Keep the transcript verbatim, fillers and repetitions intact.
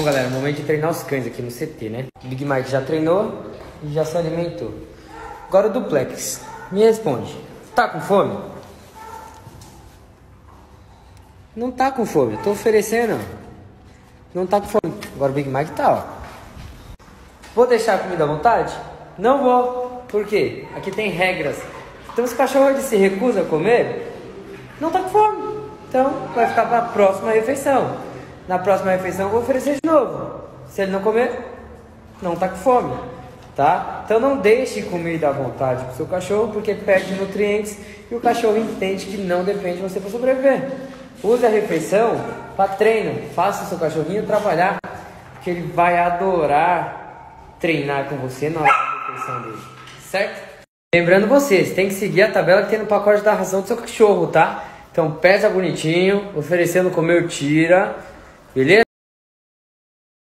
galera, momento de treinar os cães aqui no C T, né? O Big Mike já treinou e já se alimentou. Agora o Duplex, me responde, tá com fome? Não tá com fome, tô oferecendo. Não tá com fome. Agora o Big Mike tá, ó. Vou deixar a comida à vontade? Não vou. Por quê? Aqui tem regras. Então se o cachorro ele se recusa a comer, não tá com fome. Então vai ficar para a próxima refeição. Na próxima refeição eu vou oferecer de novo. Se ele não comer, não tá com fome, tá? Então não deixe comida à vontade pro seu cachorro, porque perde nutrientes e o cachorro entende que não depende de você para sobreviver. Use a refeição para treino. Faça o seu cachorrinho trabalhar, porque ele vai adorar treinar com você na hora da refeição dele, certo? Lembrando vocês, tem que seguir a tabela que tem no pacote da ração do seu cachorro, tá? Então pesa bonitinho, oferecendo comer, tira, beleza?